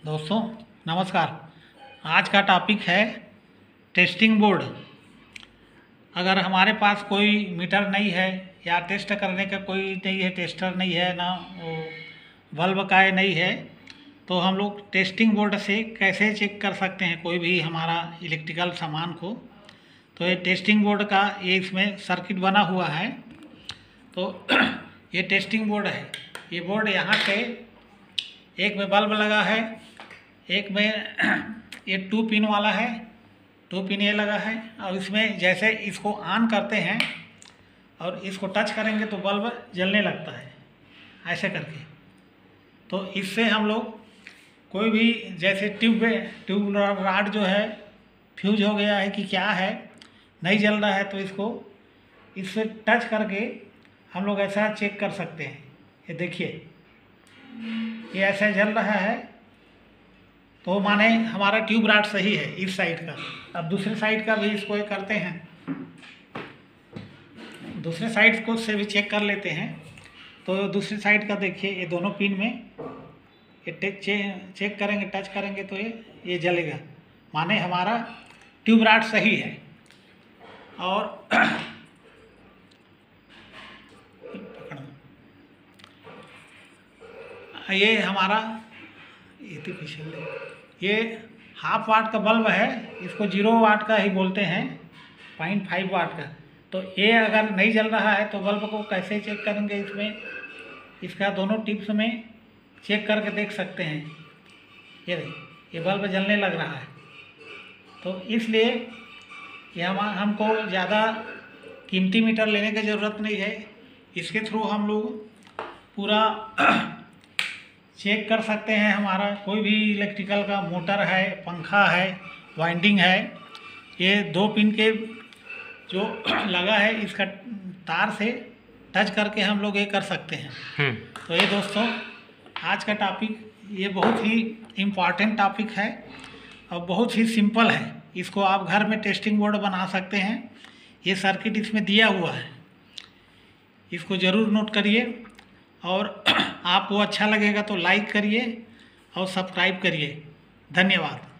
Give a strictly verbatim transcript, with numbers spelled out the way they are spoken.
दोस्तों नमस्कार। आज का टॉपिक है टेस्टिंग बोर्ड। अगर हमारे पास कोई मीटर नहीं है या टेस्ट करने का कोई नहीं है, टेस्टर नहीं है ना, वो बल्ब का नहीं है, तो हम लोग टेस्टिंग बोर्ड से कैसे चेक कर सकते हैं कोई भी हमारा इलेक्ट्रिकल सामान को। तो ये टेस्टिंग बोर्ड का ये इसमें सर्किट बना हुआ है। तो ये टेस्टिंग बोर्ड है। ये बोर्ड यहाँ से एक में बल्ब लगा है, एक में ये टू पिन वाला है, टू पिन ये लगा है। और इसमें जैसे इसको ऑन करते हैं और इसको टच करेंगे तो बल्ब जलने लगता है ऐसे करके। तो इससे हम लोग कोई भी जैसे ट्यूब ट्यूब रॉड जो है फ्यूज हो गया है कि क्या है, नहीं जल रहा है, तो इसको इससे टच करके हम लोग ऐसा चेक कर सकते हैं। ये देखिए, ये ऐसा जल रहा है तो माने हमारा ट्यूब रॉड सही है इस साइड का। अब दूसरे साइड का भी इसको ये करते हैं, दूसरे साइड को से भी चेक कर लेते हैं। तो दूसरी साइड का देखिए, ये दोनों पिन में ये चे, चेक करेंगे, टच करेंगे तो ये ये जलेगा, माने हमारा ट्यूब रॉड सही है। और ये हमारा ये हाफ वाट का बल्ब है, इसको जीरो वाट का ही बोलते हैं, पॉइंट फाइव वाट का। तो ये अगर नहीं जल रहा है तो बल्ब को कैसे चेक करेंगे, इसमें इसका दोनों टिप्स में चेक करके देख सकते हैं। ये ये बल्ब जलने लग रहा है। तो इसलिए ये हम हमको ज़्यादा कीमती मीटर लेने की ज़रूरत नहीं है। इसके थ्रू हम लोग पूरा चेक कर सकते हैं। हमारा कोई भी इलेक्ट्रिकल का मोटर है, पंखा है, वाइंडिंग है, ये दो पिन के जो लगा है इसका तार से टच करके हम लोग ये कर सकते हैं। तो ये दोस्तों आज का टॉपिक ये बहुत ही इम्पॉर्टेंट टॉपिक है और बहुत ही सिंपल है। इसको आप घर में टेस्टिंग बोर्ड बना सकते हैं। ये सर्किट इसमें दिया हुआ है, इसको ज़रूर नोट करिए। और आपको अच्छा लगेगा तो लाइक करिए और सब्सक्राइब करिए। धन्यवाद।